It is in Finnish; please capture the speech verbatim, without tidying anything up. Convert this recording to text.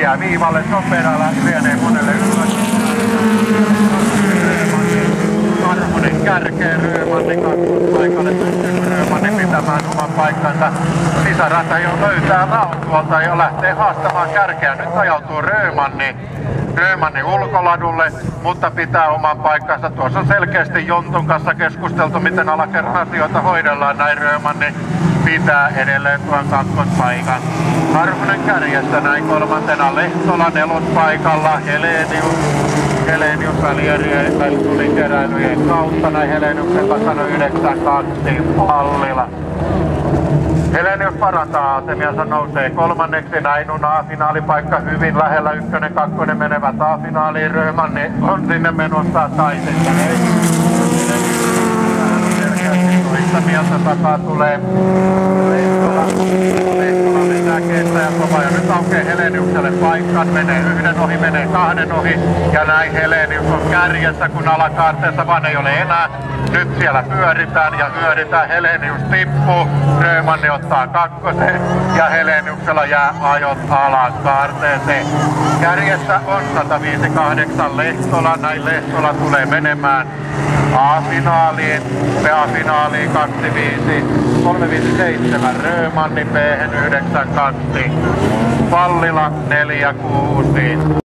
jää viivalle, Soperala lienee monelle ylös. Karhunen kärkeen Röömannin kakkospaikalle, pystyykö Röömannin pitämään oman paikkansa. Sisärata jo löytää raon tuolta ja lähtee haastamaan kärkeä. Nyt ajautuu Röömanni. Röömanni ulkoladulle, mutta pitää oman paikkansa. Tuossa on selkeästi Jontun kanssa keskusteltu, miten alakerran asioita hoidellaan. Näin Röömanni pitää edelleen tuon kakkospaikan. Karhunen kärjessä näin kolmantena, Lehtola nelospaikalla, Helenius. Helenius välierien tuli keräilyjen kautta, näin Heleniuksen kasana yhdeksän kaksi Pallila. Helenius parantaa asemiansa, nousee kolmanneksi, näin on A-finaalipaikka hyvin lähellä, ykkönen, kakkonen menevät A-finaaliin, Röömanni on sinne menossa taisessa. Toista mieltä takaa tulee Lehtola, Lehtola vetää kenttä ja kova ja nyt aukeaa Heleniukselle paikkaan, menee yhden ohi, menee kahden ohi ja näin Helenius on kärjessä kun alakaarteessa vaan ei ole enää. Nyt siellä pyöritään ja hyödytään, Helenius tippuu, Röömanni ottaa kakkosen ja Heleniuksella jää ajot alakaarteeseen. Kärjessä on sata viisi kahdeksan Lehtola, näin Lehtola tulee menemään A-finaaliin, A-finaaliin kaksi viisi, kolme viisi seitsemän Röömanni, B yhdeksän kaksi, Pallila neljä kuusi.